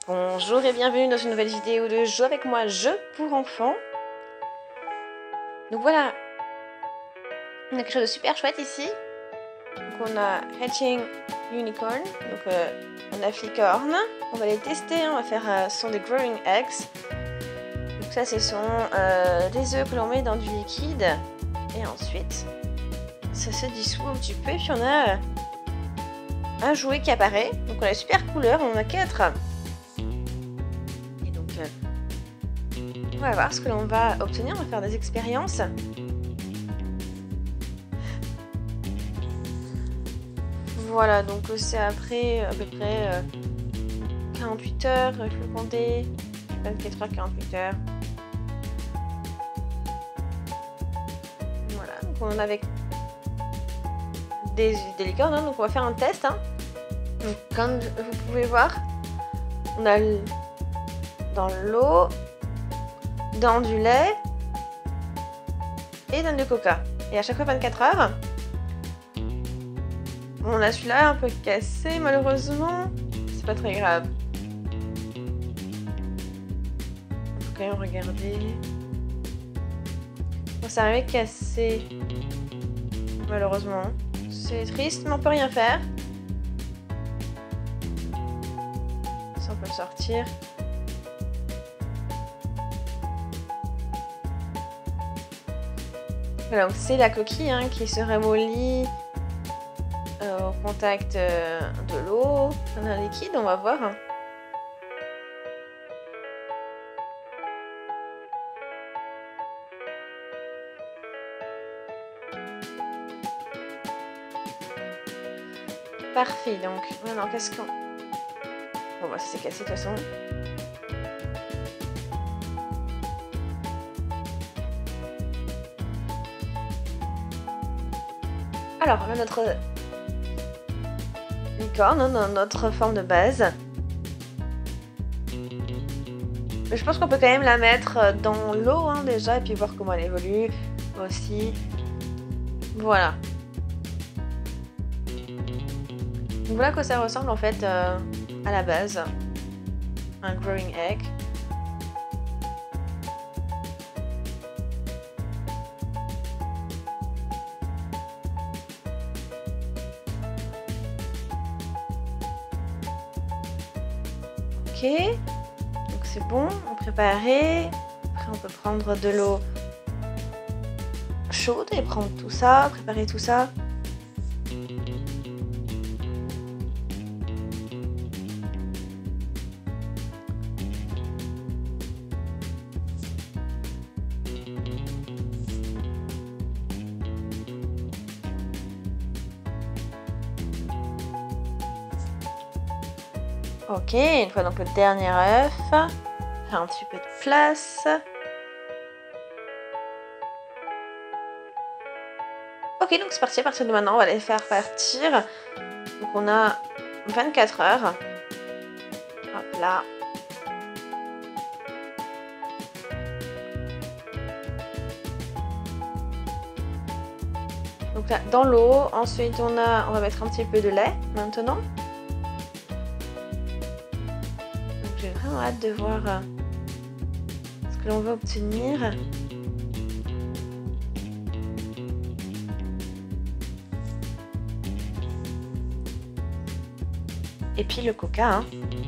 Bonjour et bienvenue dans une nouvelle vidéo de Jeux avec moi, jeux pour enfants. Donc voilà, on a quelque chose de super chouette ici. Donc on a Hatching Unicorn, donc on a Flicorn. On va les tester, on va faire, ce sont des Growing Eggs. Donc ça ce sont des œufs que l'on met dans du liquide. Et ensuite, ça se dissout un petit peu. Puis on a un jouet qui apparaît. Donc on a une super couleur, on en a 4. On va voir ce que l'on va obtenir, on va faire des expériences. Voilà, donc c'est après à peu près 48 heures, il faut compter, 24 heures, 48 heures. Voilà, donc on a avec des licornes, hein, donc on va faire un test. Hein. Donc, comme vous pouvez voir, on a dans l'eau, dans du lait et dans du coca. Et à chaque fois 24 heures. On a celui-là un peu cassé malheureusement. C'est pas très grave. On peut quand même regarder. Bon, c'est arrivé cassé. Malheureusement. C'est triste mais on peut rien faire. Ça on peut le sortir. Voilà, donc c'est la coquille hein, qui se ramollit au contact de l'eau, d'un liquide, on va voir. Parfait, donc maintenant qu'est-ce qu'on... Bon bah ça s'est cassé de toute façon. Alors, on a notre licorne dans notre forme de base. Mais je pense qu'on peut quand même la mettre dans l'eau hein, déjà et puis voir comment elle évolue aussi. Voilà. Donc voilà à quoi ça ressemble en fait à la base. Un growing egg. Ok, donc c'est bon, on préparait. Après on peut prendre de l'eau chaude et prendre tout ça, préparer tout ça. Ok, une fois donc le dernier œuf, faire un petit peu de place. Ok, donc c'est parti, à partir de maintenant, on va les faire partir. Donc on a 24 heures. Hop là. Donc là, dans l'eau, ensuite on va mettre un petit peu de lait maintenant. J'ai vraiment hâte de voir ce que l'on va obtenir. Et puis le coca. Hein.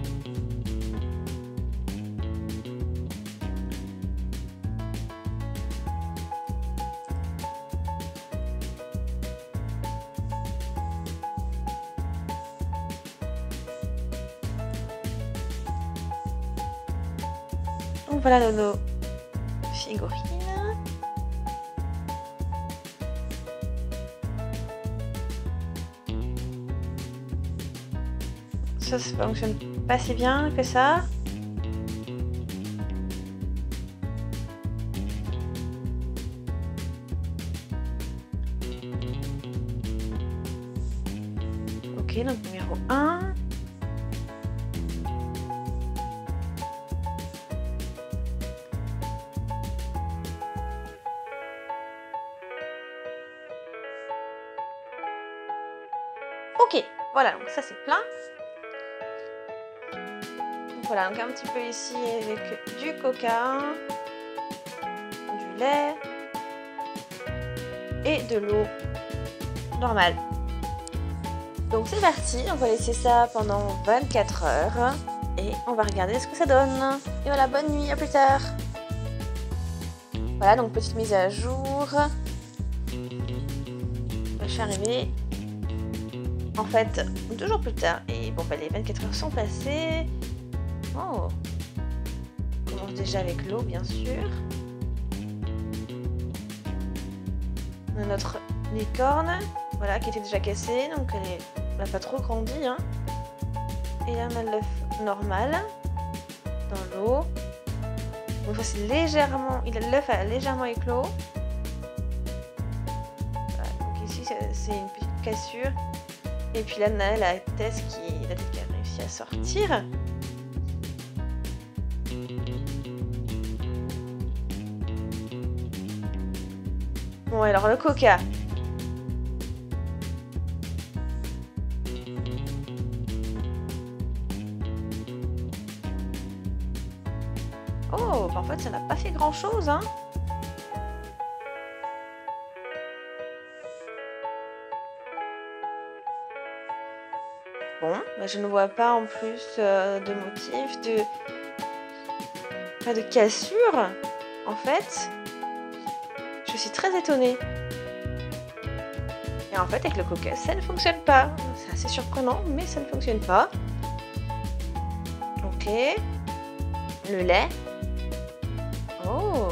Donc voilà nos figurines. Ça fonctionne pas si bien que ça. Ok, donc numéro 1. Ok, voilà, donc ça c'est plein. Voilà, donc un petit peu ici avec du coca, du lait et de l'eau normale. Donc c'est parti, on va laisser ça pendant 24 heures et on va regarder ce que ça donne. Et voilà, bonne nuit, à plus tard. Voilà, donc petite mise à jour. Je suis arrivée. En fait, 2 jours plus tard. Et bon, bah, les 24 heures sont passées. Oh. On commence déjà avec l'eau, bien sûr. On a notre licorne, voilà, qui était déjà cassée, donc elle n'a pas trop grandi. Hein. Et là, on a l'œuf normal dans l'eau. Donc ça, c'est légèrement... L'œuf a légèrement éclos. Voilà, donc ici, c'est une petite cassure. Et puis là, on a la tête qui a réussi à sortir. Bon, alors le coca. Oh, bah en fait, ça n'a pas fait grand-chose, hein. Bon, bah je ne vois pas en plus de motif, pas de cassure, en fait. Je suis très étonnée. Et en fait, avec le coca, ça ne fonctionne pas. C'est assez surprenant, mais ça ne fonctionne pas. Ok. Le lait. Oh.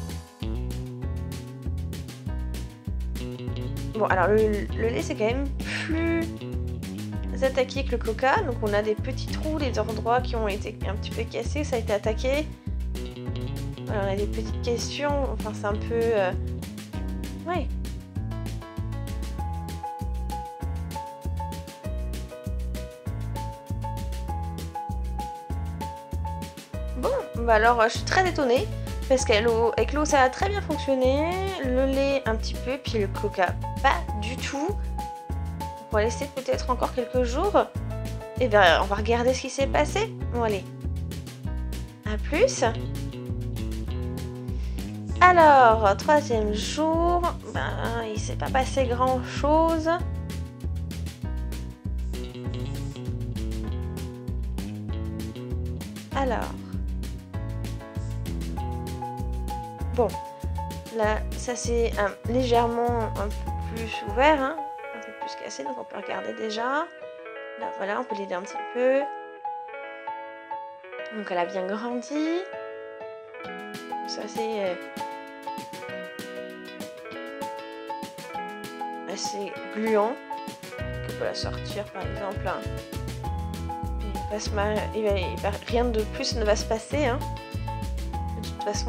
Bon, alors le lait, c'est quand même plus attaqué que le coca. Donc on a des petits trous, des endroits qui ont été un petit peu cassés, ça a été attaqué. Voilà, on a des petites questions. Enfin, c'est un peu... Ouais. Bon, bah alors je suis très étonnée parce qu'avec l'eau ça a très bien fonctionné, le lait un petit peu, puis le coca pas du tout. On va laisser peut-être encore quelques jours et bien on va regarder ce qui s'est passé. Bon allez, à plus. Alors, 3e jour, ben, il s'est pas passé grand chose. Alors, bon, là, ça c'est légèrement un peu plus ouvert, hein, un peu plus cassé, donc on peut regarder déjà. Là, voilà, on peut l'aider un petit peu. Donc elle a bien grandi. Ça c'est assez gluant. On peut la sortir par exemple. Rien de plus ne va se passer, hein, de toute façon.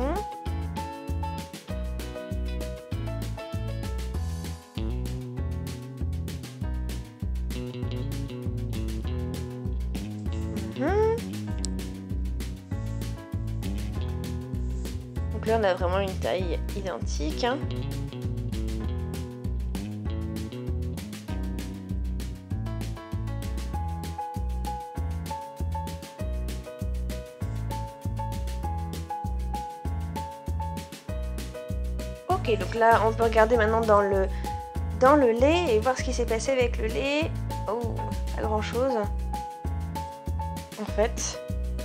Donc là on a vraiment une taille identique, hein. Ok, donc là on peut regarder maintenant dans le lait et voir ce qui s'est passé avec le lait. Oh, pas grand chose en fait.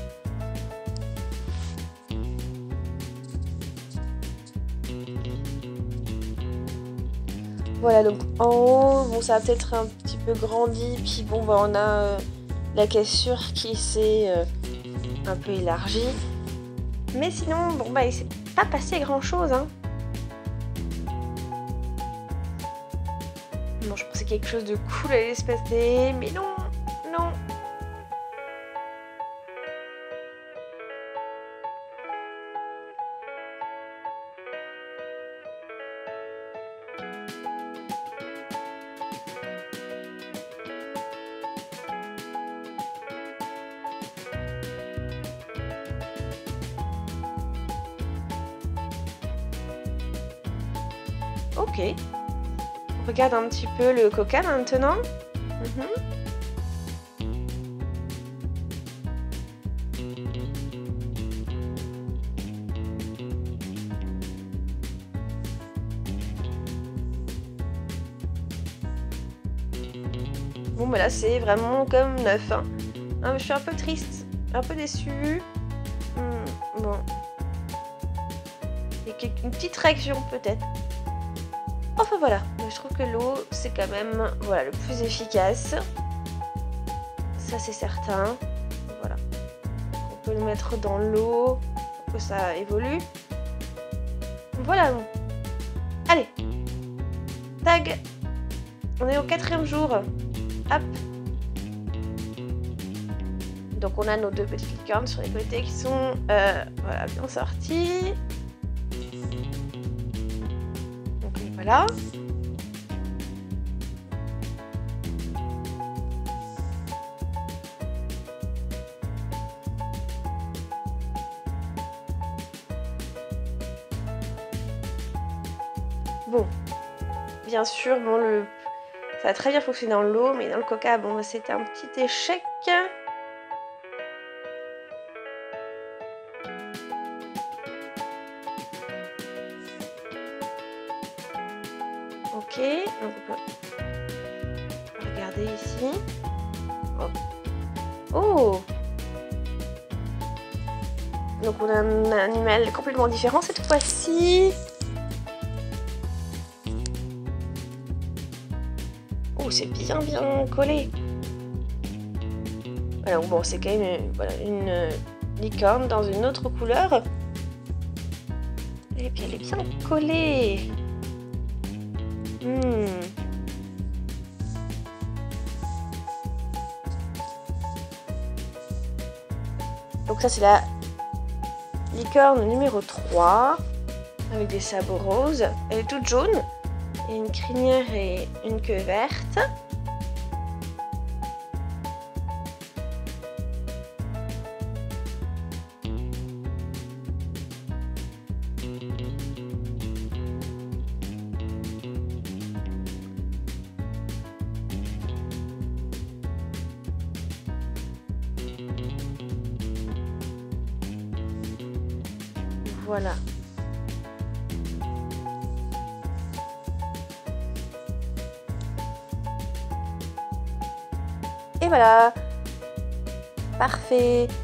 Voilà, donc en haut, bon, ça a peut-être un petit peu grandi, puis bon, bah, on a la cassure qui s'est un peu élargie. Mais sinon, bon, bah, il s'est pas passé grand-chose, hein. Bon, je pensais que quelque chose de cool allait se passer, mais non, non. Ok. On regarde un petit peu le coca maintenant. Bon, bah là, c'est vraiment comme neuf. Hein. Ah, mais je suis un peu triste, un peu déçue. Bon. Et une petite réaction, peut-être. Enfin, voilà. Je trouve que l'eau, c'est quand même voilà, le plus efficace. Ça, c'est certain. Voilà. On peut le mettre dans l'eau pour que ça évolue. Voilà. Allez. Tag. On est au 4e jour. Hop. Donc on a nos 2 petites licornes sur les côtés qui sont voilà, bien sorties. Donc voilà. Bon, bien sûr, bon, ça a très bien fonctionné dans l'eau, mais dans le coca, bon, c'était un petit échec. Ok, donc on peut regarder ici. Oh! Donc on a un animal complètement différent cette fois-ci. Oh, c'est bien collé. Alors bon, c'est quand même voilà, une licorne dans une autre couleur. Et puis elle est bien collée. Donc ça c'est la licorne numéro 3 avec des sabots roses. Elle est toute jaune et une crinière et une queue verte. Voilà. Et voilà. Parfait.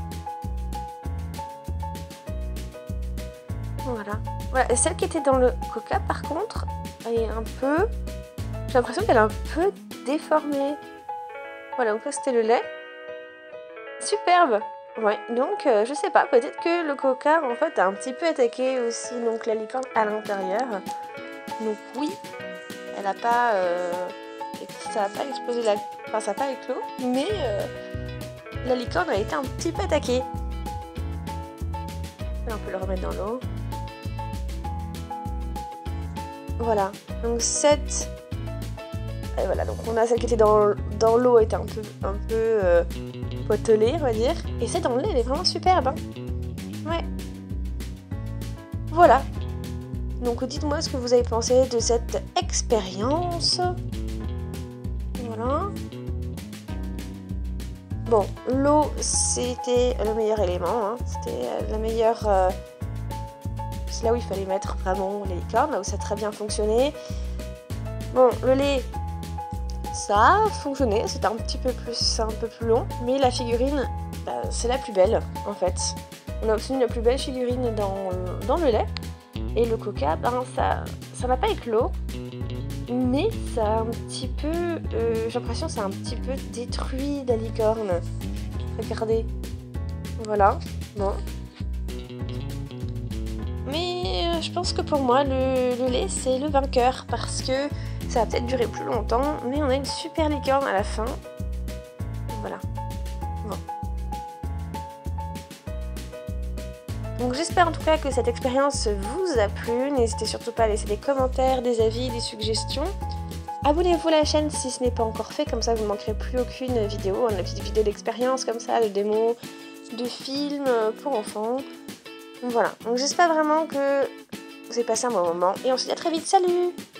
Voilà. Voilà. Et celle qui était dans le coca, par contre, elle est un peu... J'ai l'impression qu'elle est un peu déformée. Voilà, donc ça c'était le lait. Superbe. Ouais, donc je sais pas, peut-être que le coca en fait a un petit peu attaqué aussi donc la licorne à l'intérieur. Donc oui, elle a pas, ça a pas explosé enfin ça a pas éclos, mais la licorne a été un petit peu attaquée. Là, on peut le remettre dans l'eau. Voilà, donc cette... Et voilà, donc on a celle qui était dans l'eau, était un peu potelée, on va dire. Et celle dans le lait, elle est vraiment superbe. Hein. Ouais. Voilà. Donc dites-moi ce que vous avez pensé de cette expérience. Voilà. Bon, l'eau, c'était le meilleur élément. Hein. C'était la meilleure... c'est là où il fallait mettre vraiment les licornes, là où ça a très bien fonctionné. Bon, le lait... Ça a fonctionné, c'était un peu plus long, mais la figurine, c'est la plus belle en fait. On a obtenu la plus belle figurine dans le lait, et le coca, ça n'a pas éclos, mais ça a un petit peu, j'ai l'impression que ça a un petit peu détruit la licorne. Regardez, voilà, bon. Mais je pense que pour moi, le lait, c'est le vainqueur, parce que ça va peut-être durer plus longtemps, mais on a une super licorne à la fin. Voilà. Bon. Donc j'espère en tout cas que cette expérience vous a plu. N'hésitez surtout pas à laisser des commentaires, des avis, des suggestions. Abonnez-vous à la chaîne si ce n'est pas encore fait, comme ça vous ne manquerez plus aucune vidéo. On a des petites vidéos d'expérience comme ça, de démos, de films pour enfants. Donc voilà. Donc j'espère vraiment que vous avez passé un bon moment et on se dit à très vite. Salut!